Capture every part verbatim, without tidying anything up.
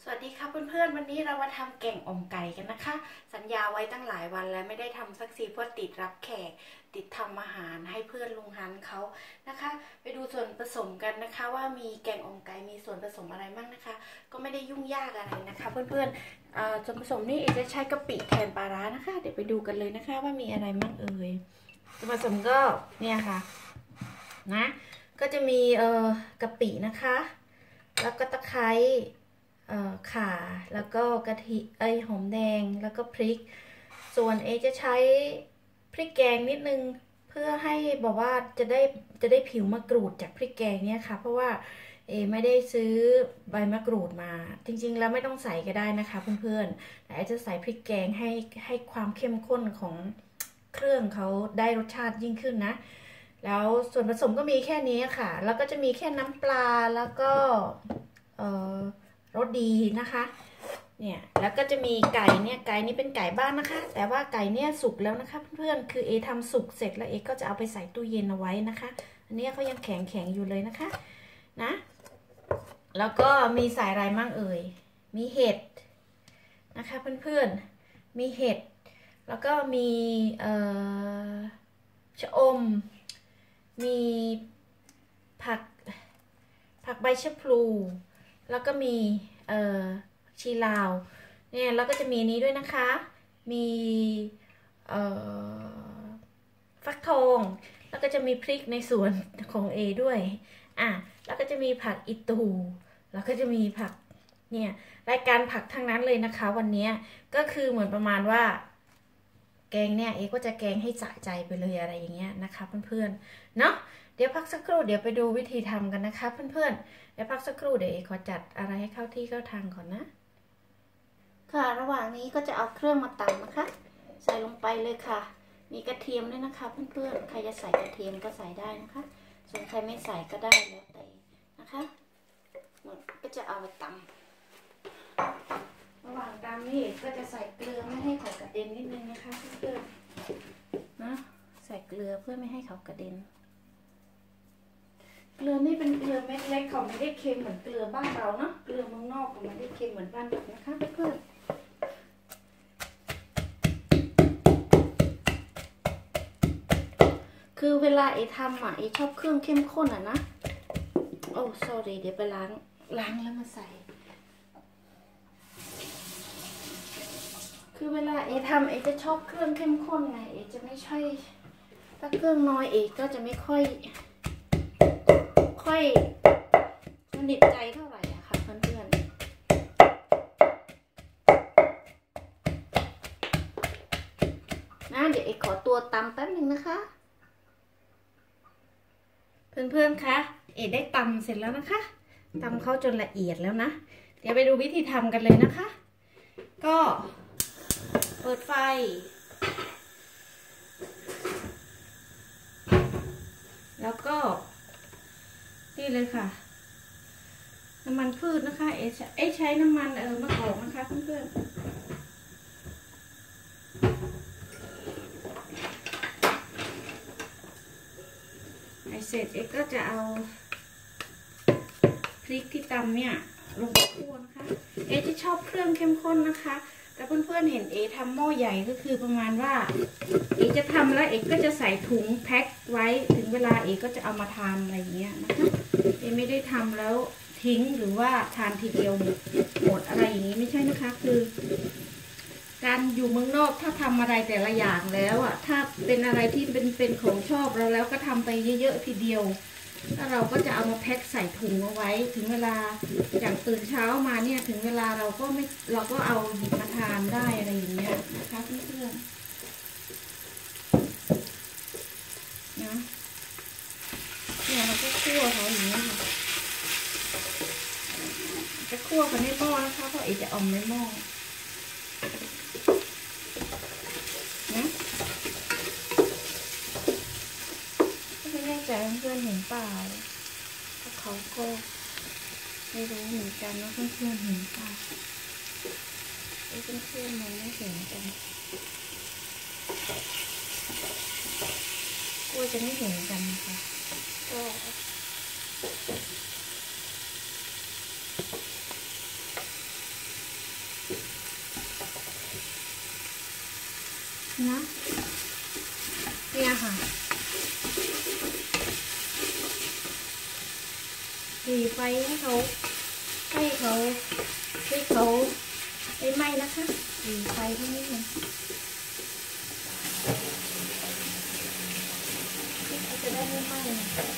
สวัสดีค่ะเพื่อนๆวันนี้เรามาทำแกงอ่อมไก่กันนะคะสัญญาไว้ตั้งหลายวันแล้วไม่ได้ทำสักทีเพราะติดรับแขกติดทำอาหารให้เพื่อนลุงฮันเขานะคะไปดูส่วนผสมกันนะคะว่ามีแกงอ่อมไก่มีส่วนผสมอะไรบ้างนะคะก็ไม่ได้ยุ่งยากอะไรนะคะเพื่อนๆส่วนผสมนี่เอจะใช้กะปิแทนปลาร้านะคะเดี๋ยวไปดูกันเลยนะคะว่ามีอะไรบ้างเอ่ยส่วนผสมก็เนี่ยค่ะนะก็จะมีเอ่อกะปินะคะแล้วก็ตะไคร้ข่าแล้วก็กะทิเอ้ยหอมแดงแล้วก็พริกส่วนเอจะใช้พริกแกงนิดนึงเพื่อให้บอกว่าจะได้จะได้ผิวมะกรูดจากพริกแกงเนี่ยค่ะเพราะว่าเอไม่ได้ซื้อใบมะกรูดมาจริงๆแล้วไม่ต้องใส่ก็ได้นะคะเพื่อนๆแต่เอจะใส่พริกแกงให้ให้ความเข้มข้นของเครื่องเขาได้รสชาติยิ่งขึ้นนะแล้วส่วนผสมก็มีแค่นี้ค่ะแล้วก็จะมีแค่น้ำปลาแล้วก็เอ่อรสดีนะคะเนี่ยแล้วก็จะมีไก่เนี่ยไก่นี่เป็นไก่บ้านนะคะแต่ว่าไก่เนี่ยสุกแล้วนะคะเพื่อนๆคือเอทำสุกเสร็จแล้วเอก็จะเอาไปใส่ตู้เย็นเอาไว้นะคะอันนี้เขายังแข็งแข็งอยู่เลยนะคะนะแล้วก็มีใส่อะไรมั่งเอ่ยมีเห็ดนะคะเพื่อนๆมีเห็ดแล้วก็มีเอ่อชะอมมีผักผักใบชะพลูแล้วก็มีเอ่อชีลาวเนี่ยแล้วก็จะมีนี้ด้วยนะคะมีเอ่อฟักทองแล้วก็จะมีพริกในส่วนของเอด้วยอ่ะแล้วก็จะมีผักอิตูแล้วก็จะมีผักเนี่ยรายการผักทั้งนั้นเลยนะคะวันนี้ก็คือเหมือนประมาณว่าแกงเนี่ยเอก็จะแกงให้สะใจไปเลยอะไรอย่างเงี้ยนะคะเพื่อนๆเนาะเดี๋ยวพักสักครู่เดี๋ยวไปดูวิธีทำกันนะคะเพื่อนๆเดี๋ยวพักสักครู่เดี๋ยวเอขอจัดอะไรให้เข้าที่เข้าทางก่อนนะค่ะระหว่างนี้ก็จะเอาเครื่องมาตำนะคะใส่ลงไปเลยค่ะมีกระเทียมด้วยนะคะเพื่อนๆใครจะใส่กระเทียมก็ใส่ได้นะคะส่วนใครไม่ใส่ก็ได้แล้วแต่นะคะหมดก็จะเอาไปตำระหว่างตำนี่ก็จะใส่เกลือไม่ให้เขากระเด็นนิดนึงนะคะเพื่อนๆนะใส่เกลือเพื่อไม่ให้เขากระเด็นเกลือนี่เป็นเกลือเม็ดเล็กเขาไม่ได้เค็มเหมือนเกลือบ้านเราเนาะเกลือเมืองนอกเขาไม่ได้เค็มเหมือนบ้านเรานะคะเพื่อนคือเวลาเอทำอ่ะเอชอบเครื่องเข้มข้นอ่ะนะโอ้ sorry เดี๋ยวไปล้างล้างแล้วมาใส่คือเวลาเอทำเอจะชอบเครื่องเข้มข้นไงเอจะไม่ใช่ถ้าเครื่องน้อยเอก็จะไม่ค่อยค่อยสนิทใจเท่าไหร่อะค่ะเพื่อนๆนะเดี๋ยวเอขอตัวตำแป๊บนึงนะคะเพื่อนๆคะเอได้ตำเสร็จแล้วนะคะตำเข้าจนละเอียดแล้วนะเดี๋ยวไปดูวิธีทำกันเลยนะคะก็เปิดไฟแล้วก็นี่เลยค่ะน้ำมันพืชนะคะเอเอใช้น้ำมันเออมะกอกนะคะเพื่อนๆไอเสร็จเอก็จะเอาพริกที่ตำเนี่ยลงไปคั่วนะคะเอจะชอบเครื่องเข้มข้นนะคะแต่เพื่อนๆเห็นเอทำหม้อใหญ่ก็คือประมาณว่าเอจะทำแล้วเอก็จะใส่ถุงแพ็คไว้ถึงเวลาเอก็จะเอามาทานอะไรอย่างเงี้ยนะคะเอไม่ได้ทำแล้วทิ้งหรือว่าทานทีเดียวหมดอะไรอย่างนี้ไม่ใช่นะคะคือการอยู่เมืองนอกถ้าทำอะไรแต่ละอย่างแล้วอ่ะถ้าเป็นอะไรที่เป็นเป็นของชอบเราแล้วก็ทำไปเยอะๆทีเดียวแล้วเราก็จะเอามาแพ็คใส่ถุงเอาไว้ถึงเวลาอย่างตื่นเช้ามาเนี่ยถึงเวลาเราก็ไม่เราก็เอาหยิบมาทานได้อะไรอย่างเงี้ยนะคะเพื่อนๆนะเนี่ยเราก็คั่วเขาอย่างนี้ค่ะจะคั่วกันในหม้อนะคะเพราะเอจะอมในหม้อนะไม่แน่ใจเพื่อนเห็นเปล่าเขาก็ไม่รู้เหมือนกันนะเพื่อนๆเห็นเปล่าไอ้เพื่อนๆมันไม่เห็นกันกลัวจะไม่เห็นกันนะคะก็นะเนี่ยค่ะตีไฟให้เขาให้เขาให้เขาไม่ไหม้นะคะตีไฟเท่านี้เองจะได้ไม่ไหม้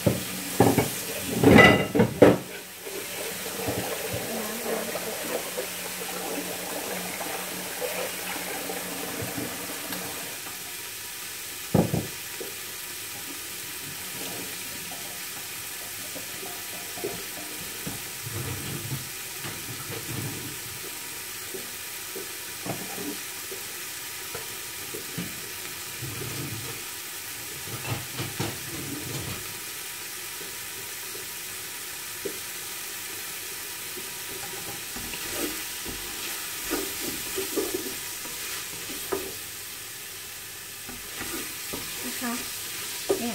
เนี่ย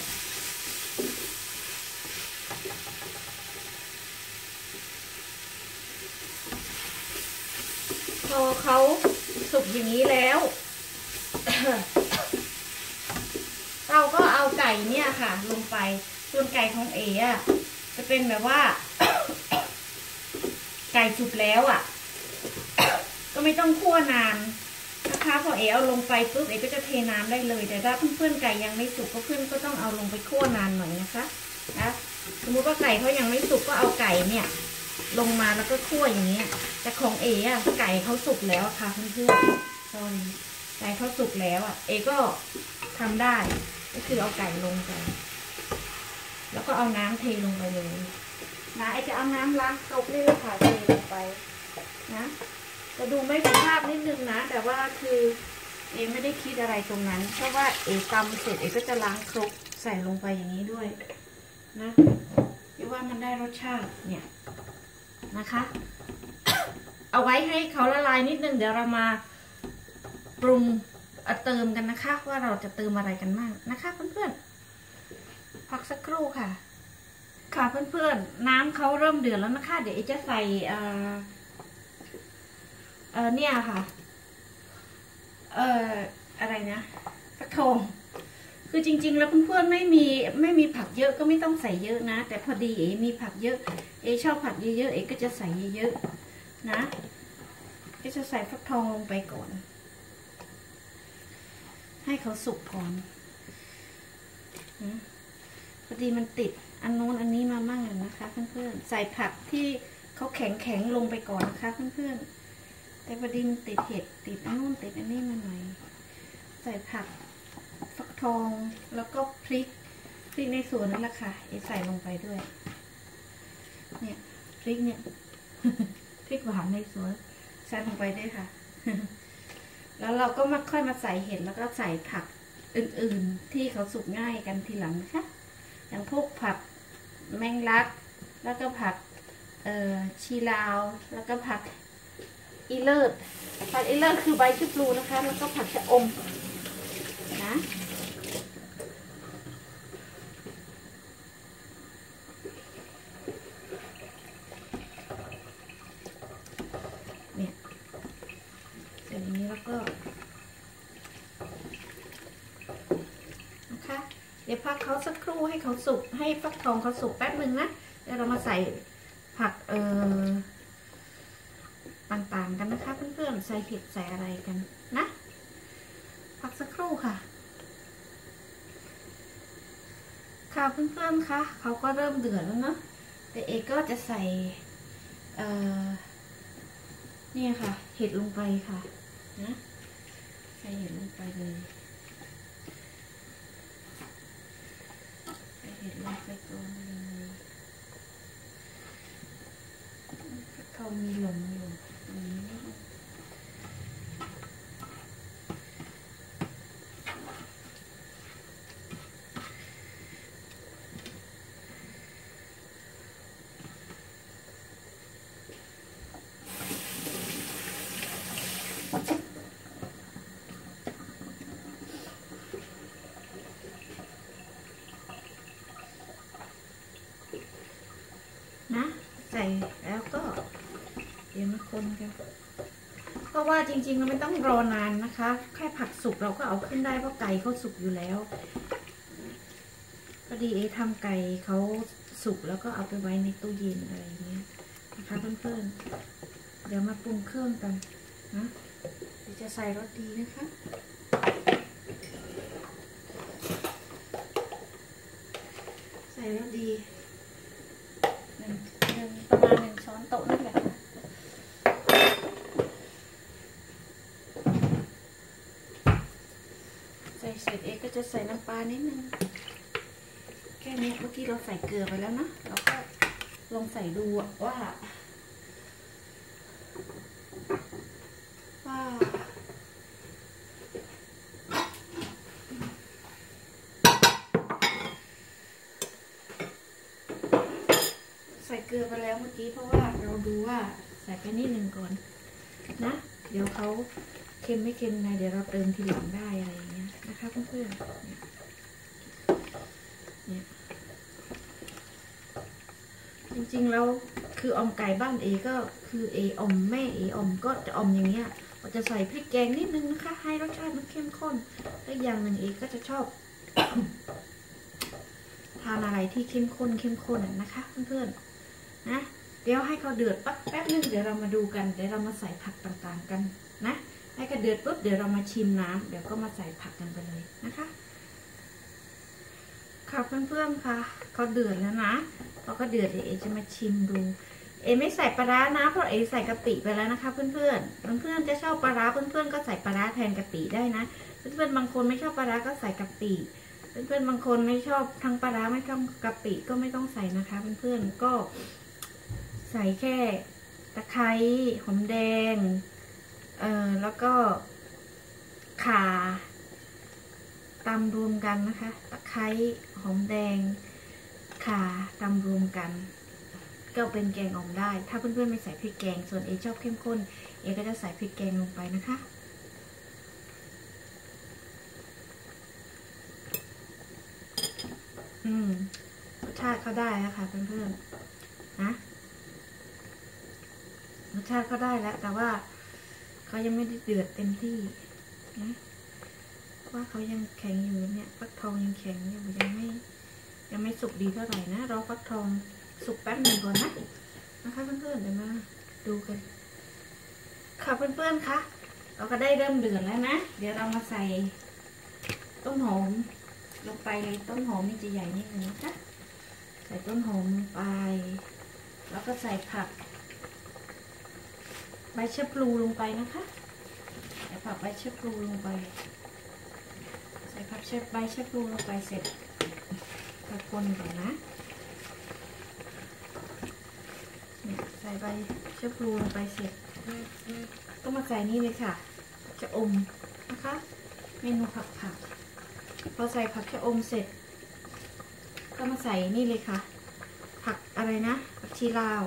พอเขาสุกอย่างนี้แล้ว เราก็เอาไก่เนี่ยค่ะลงไปส่วนไก่ของเอ๋อะจะเป็นแบบว่า ไก่สุกแล้วอ่ะ ก็ไม่ต้องคั่วนานนะคะพอเอ๋เอาลงไปปุ๊บเอ๋ก็จะเทน้ำได้เลยแต่ถ้าเพื่อนๆไก่ยังไม่สุกก็เพื่อนก็ต้องเอาลงไปคั่วนานหน่อยนะคะนะสมมติว่าไก่เขายังไม่สุกก็เอาไก่เนี่ยลงมาแล้วก็คั่วอย่างเงี้ยแต่ของเอ๋อะไก่เขาสุกแล้วค่ะเพื่อนๆ sorry ไก่เขาสุกแล้วอ่ะเอ๋ก็ทำได้ก็คือเอาไก่ลงไปแล้วก็เอาน้ำเทลงไปเลยนะไอจะเอาน้ำล้างตกนี่เลยค่ะเทลงไปนะจะดูไม่สุภาพนิดนึงนะแต่ว่าคือเอไม่ได้คิดอะไรตรงนั้นเพราะว่าเอตำเสร็จเอก็จะล้างครกใส่ลงไปอย่างนี้ด้วยนะเรียกว่ามันได้รสชาติเนี่ยนะคะ เอาไว้ให้เขาละลายนิดนึงเดี๋ยวเรามาปรุงเติมกันนะคะว่าเราจะเติมอะไรกันบ้างนะคะเพื่อนๆพักสักครู่ค่ะค่ะเพื่อนๆน้ำเขาเริ่มเดือดแล้วนะคะเดี๋ยวจะใส่เอ่อเออเนี่ยค่ะเอ่ออะไรนะฟักทองคือจริงๆแล้วเพื่อนๆไม่มีไม่มีผักเยอะก็ไม่ต้องใส่เยอะนะแต่พอดีเอมีผักเยอะเอชอบผักเยอะๆเอก็จะใส่เยอะๆนะก็จะใส่ฟักทองลงไปก่อนให้เขาสุกก่อนนะพอดีมันติดอันโน้นอันนี้มาบ้างนะคะเพื่อนๆใส่ผักที่เขาแข็งๆลงไปก่อนนะคะเพื่อนๆแต่พอดีมันติดเห็ดติดอันโน้นติดอันนี้มาหน่อยใส่ผักฟักทองแล้วก็พริกพริกในสวนนั่นแหละค่ะใส่ลงไปด้วยเนี่ยพริกเนี่ย พริกหวานในสวนใส่ลงไปด้วยค่ะ แล้วเราก็มาค่อยมาใส่เห็ดแล้วก็ใส่ผักอื่นๆที่เขาสุกง่ายกันทีหลังนะคะอย่างพวกผักแมงลักแล้วก็ผักเอ่อชีลาวแล้วก็ผักอีเลิศผักอีเลิศคือใบชะพลูนะคะแล้วก็ผักชะอมนะเนี่ยเสร็จอย่างนี้แล้วก็นะคะเดี๋ยวพักเขาสักครู่ให้เขาสุกให้ฟักทองเขาสุกแป๊บนึงนะเดี๋ยวเรามาใส่ผักเอ่อต่างๆกันนะคะเพื่อนๆใส่เห็ดใส่อะไรกันนะพักสักครู่ค่ะค่ะเพื่อนๆคะเขาก็เริ่มเดือดแล้วเนาะแต่เอกก็จะใส่เอ่อนี่ค่ะเห็ดลงไปค่ะนะใส่เห็ดลงไปเลยใส่เห็ดลงไปก่อนเลยเขามีหลงอยู่นะใส่แล้วก็เดี๋ยวมาคนกันเพราะว่าจริงๆเราไม่ต้องรอนานนะคะแค่ผักสุกเราก็เอาขึ้นได้เพราะไก่เขาสุกอยู่แล้วพอดีเอทำไก่เขาสุกแล้วก็เอาไปไว้ในตู้เย็นอะไรอย่างเงี้ยนะคะเพื่อนๆเดี๋ยวมาปรุงเครื่องกันนะเดี๋ยวจะใส่รสดีนะคะใส่รสดีหนึ่งหนึ่งประมาณหนึ่งช้อนโต๊ะนั่นแหละใส่เสร็จเอ๊ก็จะใส่น้ำปลานิดนึงแค่นี้เมื่อกี้เราใส่เกลือไปแล้วนะเราก็ลองใส่ดูว่าว่าใส่เกลือไปแล้วเมื่อกี้เพราะว่าเราดูว่าใส่ไปนิดหนึ่งก่อนนะเดี๋ยวเขาเค็มไม่เค็มไงเดี๋ยวเราเติมทีหลังได้อะไรอย่างเงี้ยนะคะเพื่อนๆเนี่ยเนี่ยจริงๆแล้วคือออมไก่บ้านเอก็คือเออมแม่เออมก็จะอมอย่างเงี้ยเราจะใส่พริกแกงนิดนึงนะคะให้รสชาติมันเข้มข้นและอย่างหนึ่งเอก็จะชอบ ทานอะไรที่เข้มข้นเข้มข้นนะคะเพื่อนๆนะเดี๋ยวให้เขาเดือดปั๊บแป๊บนึงเดี๋ยวเรามาดูกันเดี๋ยวเรามาใส่ผักต่างๆกันนะให้เขาเดือดปุ๊บเดี๋ยวเรามาชิมน้ำเดี๋ยวก็มาใส่ผักกันไปเลยนะคะค่ะเพื่อนๆค่ะเขาเดือดแล้วนะพอเขาเดือดเอจะมาชิมดูเอไม่ใส่ปลาร้านะเพราะเอใส่กะปิไปแล้วนะคะเพื่อนๆเพื่อนๆจะชอบปลาร้าเพื่อนๆก็ใส่ปลาร้าแทนกะปิได้นะเพื่อนๆบางคนไม่ชอบปลาร้าก็ใส่กะปิเพื่อนๆบางคนไม่ชอบทั้งปลาร้าไม่ชอบกะปิก็ไม่ต้องใส่นะคะเพื่อนๆก็ใส่แค่ตะไคร้หอมแดงเอ่อแล้วก็ข่าตำรวมกันนะคะตะไคร้หอมแดงข่าตำรวมกันก็เป็นแกงอ่อมได้ถ้าเพื่อนๆไม่ใส่พริกแกงส่วนเอชอบเข้มข้นเอก็จะใส่พริกแกงลงไปนะคะอืมรสชาติเขาได้แล้วค่ะเพื่อนๆนะรสชาติเขาได้แล้วแต่ว่าเขายังไม่ได้เดือดเต็มที่นะว่าเขายังแข็งอยู่เนี่ยฟักทองยังแข็งอยู่ยังไม่ยังไม่สุกดีเท่าไหร่นะรอฟักทองสุกแป๊บหนึ่งก่อนนะนะคะเพื่อนๆเดี๋ยวมาดูกันค่ะเพื่อนๆคะเราก็ได้เริ่มเดือดแล้วนะเดี๋ยวเรามาใส่ต้นหอมลงไปเลยต้นหอมนี่จะใหญ่นิดนึงนะคะใส่ต้นหอมลงไปแล้วก็ใส่ผักใบชะพลูลงไปนะคะใส่ผักใบชะพลูลงไปใส่ผักใบชะพลูลงไปเสร็จก็คนก่อนนะใส่ใบชะพลูลงไปเสร็จก็มาใส่นี่เลยค่ะจะอมนะคะเมนูผักผักพอใส่ผักชะอมเสร็จก็มาใส่นี่เลยค่ะผักอะไรนะผักชีลาว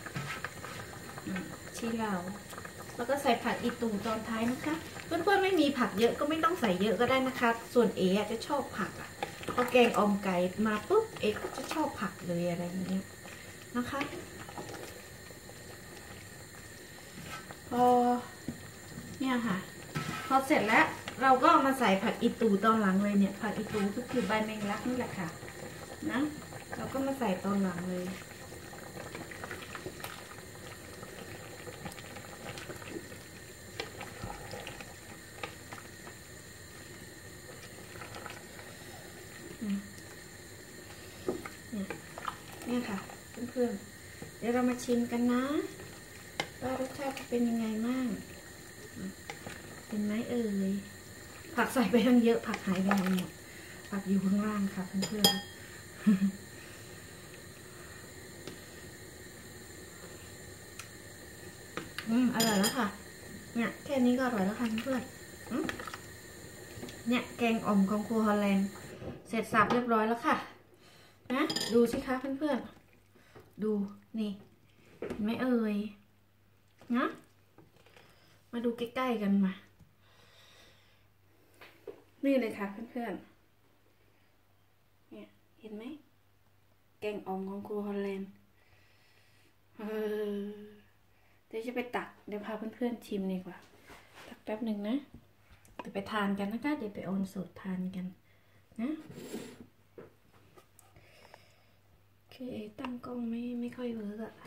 ชีลาวแล้วก็ใส่ผักอีตูตอนท้ายนะคะเพื่อนๆไม่มีผักเยอะก็ไม่ต้องใส่เยอะก็ได้นะคะส่วนเอ๋จะชอบผักอ่ะพอแกงออมไก่มาปุ๊บเอ๋ก็จะชอบผักเลยอะไรอย่างเงี้ยนะคะพอเนี่ยค่ะพอเสร็จแล้วเราก็มาใส่ผักอีตูตอนหลังเลยเนี่ยผักอีตูก็คือใบแมงลักนี่แหละค่ะนะเราก็มาใส่ตอนหลังเลยเนี่ยค่ะเพื่อนๆเดี๋ยวเรามาชิมกันนะว่ารสชาติจะเป็นยังไงบ้างเห็นไหมเอ่ยผักใส่ไปทั้งเยอะผักหายไปไหนหมดผักอยู่ข้างล่างค่ะเพื่อนๆอืมอร่อยแล้วค่ะเนี่ยแค่นี้ก็อร่อยแล้วค่ะเพื่อนๆเนี่ยแกงอ่อมของครัวฮอลแลนด์เสร็จสับเรียบร้อยแล้วค่ะนะดูสิคะเพื่อนๆดูนี่เห็นไหมเอ่ยนะมาดูใกล้ๆกันมานี่เลยค่ะเพื่อนๆเนี่ยเห็นไหมแกงอ่อมของครัวฮอลแลนด์เออเดี๋ยวจะไปตักเดี๋ยวพาเพื่อนๆชิมดีกว่าตักแป๊บหนึ่งนะเดี๋ยวไปทานกันนะคะเดี๋ยวไปออนสดทานกันนะโอเคตั้งกล้องไม่ไม่ค่อยเวิร์กอะ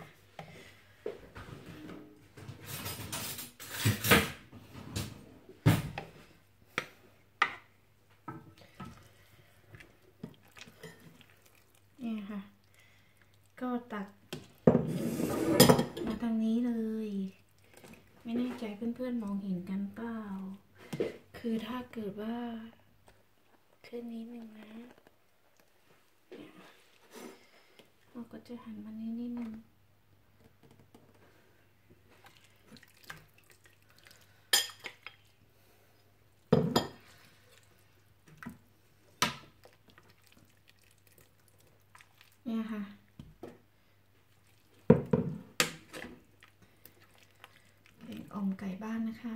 เนี่ยค่ะก็ตักมาทางนี้เลยไม่แน่ใจเพื่อนๆมองเห็นกันเปล่าคือถ้าเกิดว่าขึ้นนิดนึงนะเนี่ยเราก็จะหันมานี้นิดนึงเนี่ยค่ะเป็นอ่อมไก่บ้านนะคะ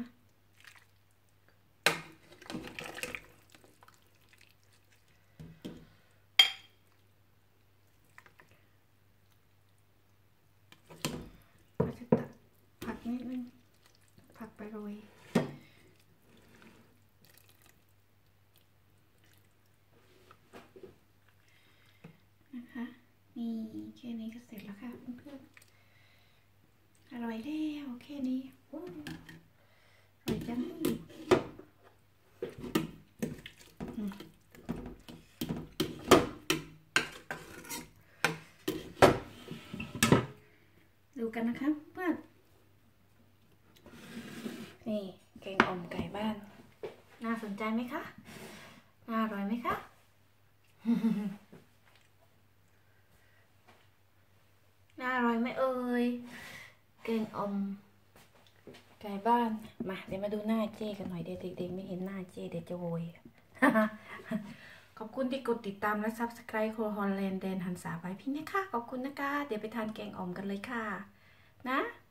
ก็จะตักผักนิดนึงผักไปโรยนะคะนี่แค่นี้ก็เสร็จแล้วค่ะเพื่อนๆอร่อยแล้วแค่นี้อร่อยจังดูกันนะคะเพื่อนนี่แกงอ่อมไก่บ้านน่าสนใจไหมคะน่าอร่อยไหมคะ น่าอร่อยไหมเอ่ยแกงอ่อมไก่บ้านมาเดี๋ยวมาดูหน้าเจ้กันหน่อยเด็กๆไม่เห็นหน้าเจ้เดี๋ยวจะโวย ขอบคุณที่กดติดตามและซับสไครต์โคฮอลแลนด์แดนหันษาไปพี่นะคะขอบคุณนะคะเดี๋ยวไปทานแกงอ่อมกันเลยค่ะนะ